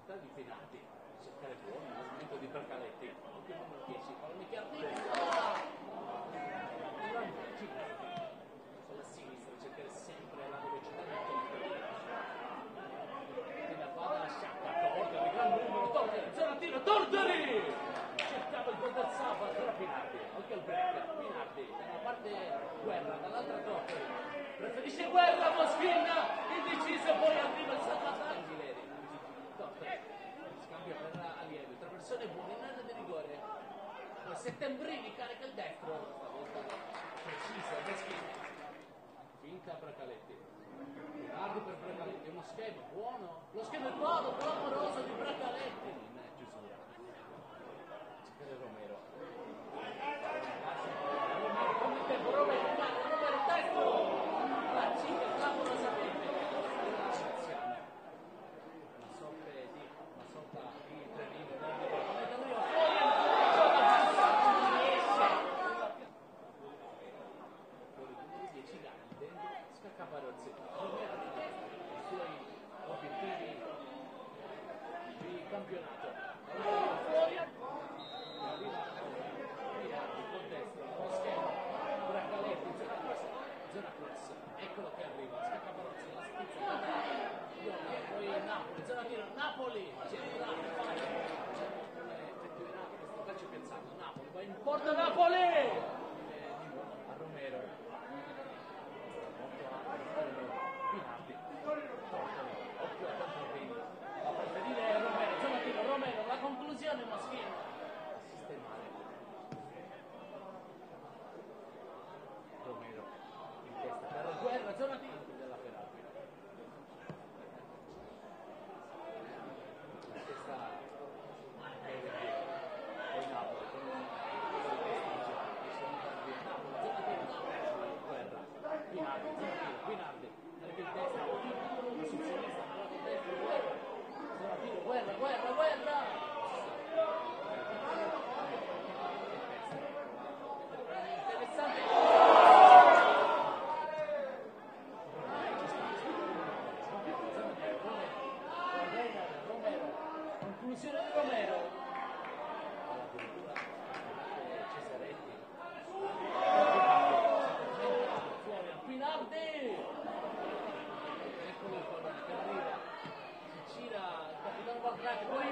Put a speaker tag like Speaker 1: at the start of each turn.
Speaker 1: possibilità di Pinardi, cercare buono, il movimento di Bracaletti, ultimo numero 10, pallone che arriva, sulla sinistra, cercare sempre la velocità del tempo, che la va dalla sciacca, Tortori, gran numero, Tortori, zona tiro, Tortori! Cercava il gol del sabato, era Pinardi, occhio al break, Pinardi, da una parte Guerra, dall'altra Tortori, preferisce Guerra, Moschina, indeciso, poi arriva il salvataggio. Scambio per Allievi, tre persone buone in area di rigore. Settembrini carica il destro, stavolta precisa, Moschina. Finta Bracaletti. Pinardi per Bracaletti, uno schema buono. Lo schema è buono, clamoroso di Bracaletti. In chiusura. Cercare Romero. Romero, come il tempo, Romero, destro. La cicca clamorosamente. Caparozzi, i suoi obiettivi di campionato. Fuori, arriva Pinardi con destra, lo schema, Bracaletti, zona cross, eccolo che arriva, Caparozzi, la spizza, poi Napoli, zona tiro, Napoli, effettuerà questo calcio piazzato, Napoli, va in porta Napoli! A Romero. Pinardi, occhio a Contropiedi, a preferire Romero, zona tiro, Romero, la conclusione Moschino, sistemare, Romero, in testa per Guerra, zona tiro della Ferrari, la testa poi Napoli, con Guerra, Pinardi, zona tiro, Pinardi, perché il destra, la sul sinistra, la con destra, Guerra, Guerra! Interessante. Romero, conclusione di Romero. Cesaretti. Fuori a Pinardi. Eccolo il pallone che arriva, si gira il capitano Guardrati, poi